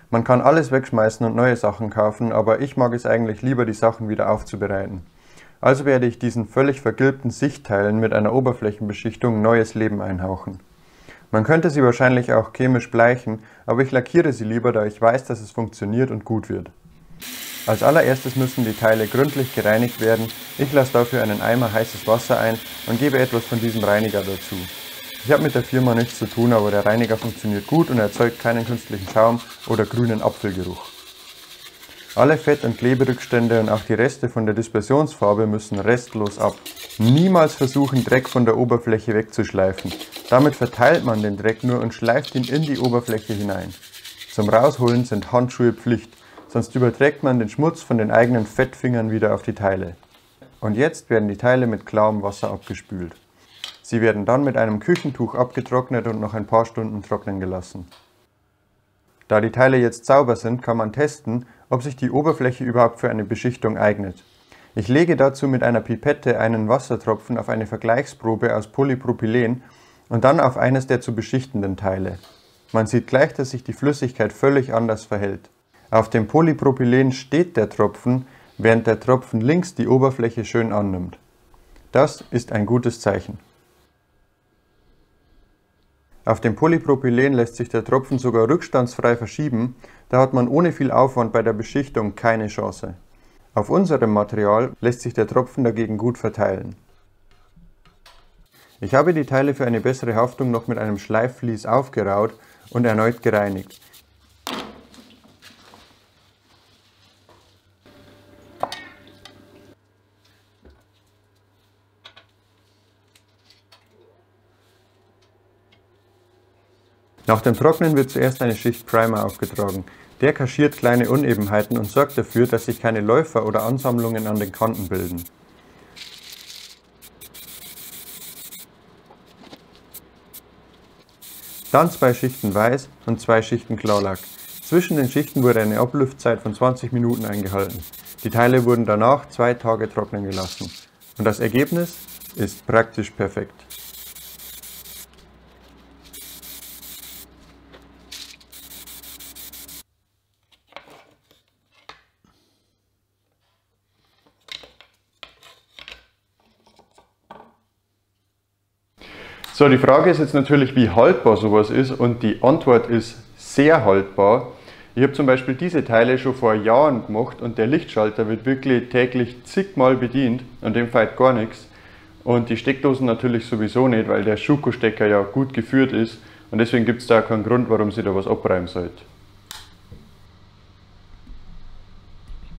Man kann alles wegschmeißen und neue Sachen kaufen, aber ich mag es eigentlich lieber, die Sachen wieder aufzubereiten. Also werde ich diesen völlig vergilbten Sichteilen mit einer Oberflächenbeschichtung neues Leben einhauchen. Man könnte sie wahrscheinlich auch chemisch bleichen, aber ich lackiere sie lieber, da ich weiß, dass es funktioniert und gut wird. Als allererstes müssen die Teile gründlich gereinigt werden. Ich lasse dafür einen Eimer heißes Wasser ein und gebe etwas von diesem Reiniger dazu. Ich habe mit der Firma nichts zu tun, aber der Reiniger funktioniert gut und erzeugt keinen künstlichen Schaum oder grünen Apfelgeruch. Alle Fett- und Kleberückstände und auch die Reste von der Dispersionsfarbe müssen restlos ab. Niemals versuchen, Dreck von der Oberfläche wegzuschleifen. Damit verteilt man den Dreck nur und schleift ihn in die Oberfläche hinein. Zum Rausholen sind Handschuhe Pflicht, sonst überträgt man den Schmutz von den eigenen Fettfingern wieder auf die Teile. Und jetzt werden die Teile mit klarem Wasser abgespült. Sie werden dann mit einem Küchentuch abgetrocknet und noch ein paar Stunden trocknen gelassen. Da die Teile jetzt sauber sind, kann man testen, ob sich die Oberfläche überhaupt für eine Beschichtung eignet. Ich lege dazu mit einer Pipette einen Wassertropfen auf eine Vergleichsprobe aus Polypropylen und dann auf eines der zu beschichtenden Teile. Man sieht gleich, dass sich die Flüssigkeit völlig anders verhält. Auf dem Polypropylen steht der Tropfen, während der Tropfen links die Oberfläche schön annimmt. Das ist ein gutes Zeichen. Auf dem Polypropylen lässt sich der Tropfen sogar rückstandsfrei verschieben, da hat man ohne viel Aufwand bei der Beschichtung keine Chance. Auf unserem Material lässt sich der Tropfen dagegen gut verteilen. Ich habe die Teile für eine bessere Haftung noch mit einem Schleifvlies aufgeraut und erneut gereinigt. Nach dem Trocknen wird zuerst eine Schicht Primer aufgetragen. Der kaschiert kleine Unebenheiten und sorgt dafür, dass sich keine Läufer oder Ansammlungen an den Kanten bilden. Dann 2 Schichten Weiß und 2 Schichten Klarlack. Zwischen den Schichten wurde eine Abluftzeit von 20 Minuten eingehalten. Die Teile wurden danach 2 Tage trocknen gelassen. Und das Ergebnis ist praktisch perfekt. So, die Frage ist jetzt natürlich, wie haltbar sowas ist, und die Antwort ist sehr haltbar. Ich habe zum Beispiel diese Teile schon vor Jahren gemacht und der Lichtschalter wird wirklich täglich zigmal bedient, an dem fehlt gar nichts. Und die Steckdosen natürlich sowieso nicht, weil der Schuko-Stecker ja gut geführt ist und deswegen gibt es da keinen Grund, warum sie da was abreiben sollte.